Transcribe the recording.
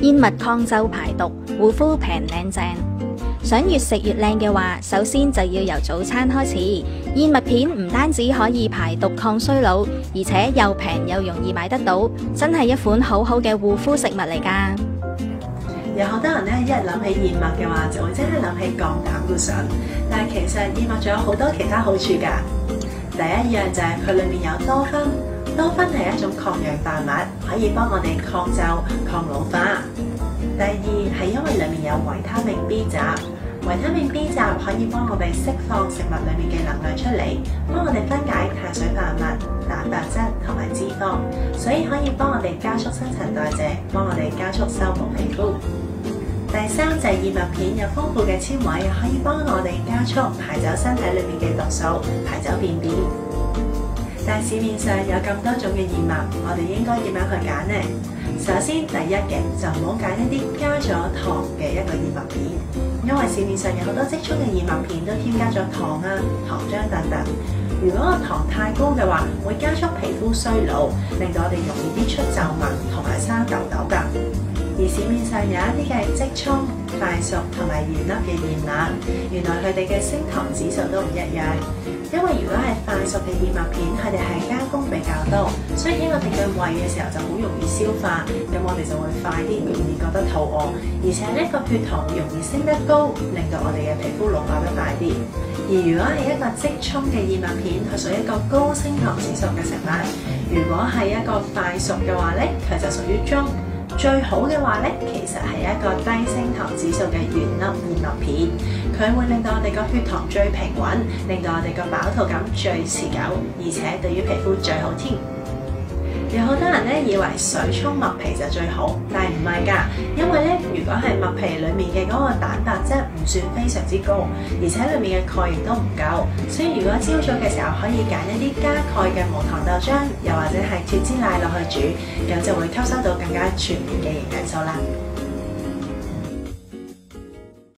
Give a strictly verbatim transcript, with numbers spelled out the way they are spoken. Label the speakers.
Speaker 1: 燕麥抗皺排毒，護膚平靚正。想越食越靚嘅話，首先就要由早餐開始。燕麥片唔單止可以排毒抗衰老，而且又平又容易買得到，真係一款好好嘅護膚食物嚟㗎。
Speaker 2: 有好多人咧，一諗起燕麥嘅話，就會即刻諗起降膽固醇。但係其實燕麥仲有好多其他好處㗎。第一樣就係佢裏面有多酚，多酚係一種抗氧化物，可以幫我哋抗皺、抗老化。第二係因為裡面有維他命 B 集，維他命 B 集可以幫我哋釋放食物裡面嘅能量出嚟，幫我哋分解碳水化合物、蛋白質同埋脂肪，所以可以幫我哋加速新陳代謝，幫我哋加速修補皮膚。第三就係燕麥片有豐富嘅纖維，可以幫我哋加速排走身體裏面嘅毒素，排走便便。但市面上有咁多種嘅燕麥，我哋應該點樣去揀呢？首先第一嘅就唔好揀一啲加咗糖嘅一個燕麥片，因為市面上有好多即沖嘅燕麥片都添加咗糖啊、糖漿等等。如果個糖太高嘅話，會加速皮膚衰老，令到我哋容易啲出皺紋同埋生痘痘㗎。而市面上有一啲嘅即沖、快熟同埋原粒嘅燕麥，原來佢哋嘅升糖指數都唔一樣。因為如果係快熟嘅燕麥片，佢哋係加工比較多，所以喺我哋嘅胃嘅時候就好容易消化，咁我哋就會快啲，容易覺得肚餓，而且呢個血糖容易升得高，令到我哋嘅皮膚老化得快啲。而如果係一個即沖嘅燕麥片，佢屬於一個高升糖指數嘅食物；如果係一個快熟嘅話咧，佢就屬於中。最好嘅話咧，其實係一個低升糖指數嘅原粒燕麥片，佢會令到我哋個血糖最平穩，令到我哋個飽肚感最持久，而且對於皮膚最好添。有好多人咧以為水沖麥皮就最好，但係唔係㗎，因為咧如果係麥皮裡面嘅嗰個蛋白質唔算非常之高，而且裡面嘅鈣亦都唔夠，所以如果朝早嘅時候可以揀一啲加鈣嘅無糖豆漿，又或者係脫脂奶落去煮，咁就會吸收到更加全面嘅營養素啦。